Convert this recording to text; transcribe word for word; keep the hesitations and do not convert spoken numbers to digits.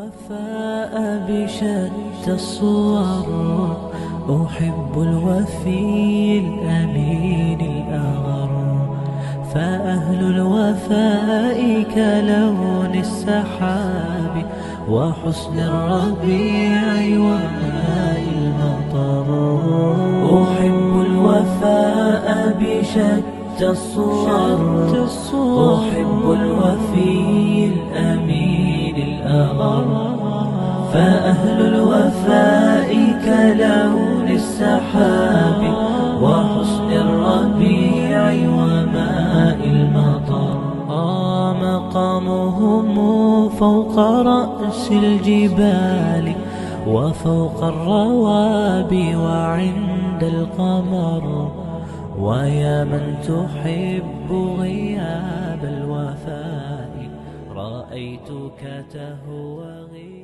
الوفاء بشتى الصور، أحب الوفي الأمين الأغر. فأهل الوفاء كلون السحاب وحسن الربيع وماء المطر. أحب الوفاء بشتى الصور، أحب الوفي الأمين الأغر. فأهل الوفاء كلون السحاب وحسن الربيع وماء المطر. مقامهم فوق رأس الجبال وفوق الروابي وعند القمر. ويا من تحب غياب الوفاء، رأيتك تهوى غياب